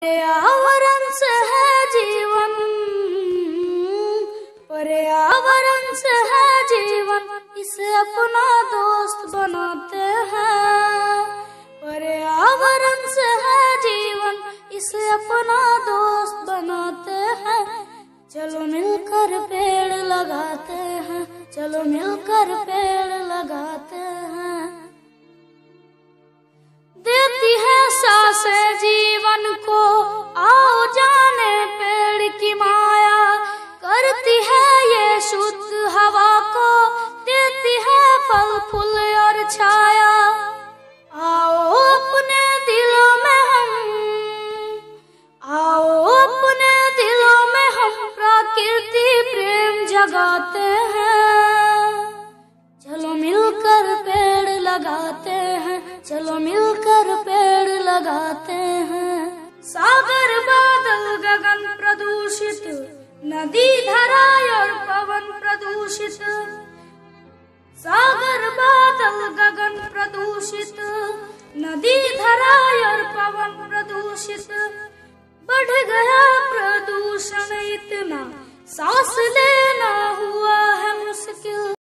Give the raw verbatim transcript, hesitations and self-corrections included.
पर्यावरण से है जीवन, पर्यावरण से है जीवन, इसे अपना दोस्त बनाते हैं। पर्यावरण से है जीवन, इसे अपना दोस्त बनाते हैं। चलो मिलकर पेड़ लगाते हैं, चलो मिलकर पेड़ लगाते हैं। देती है सांसें जीवन को, आओ जाने पेड़ की माया। करती है ये शुद्ध हवा को, देती है फल फूल और छाया। आओ अपने दिलों में हम, आओ अपने दिलों में हम प्रकृति प्रेम जगाते हैं। चलो मिलकर पेड़ लगाते हैं, चलो मिलकर पेड़ लगाते हैं। सागर बादल गगन प्रदूषित, नदी धरा और पवन प्रदूषित। सागर बादल गगन प्रदूषित, नदी धरा और पवन प्रदूषित। बढ़ गया प्रदूषण इतना, सांस लेना हुआ है मुश्किल।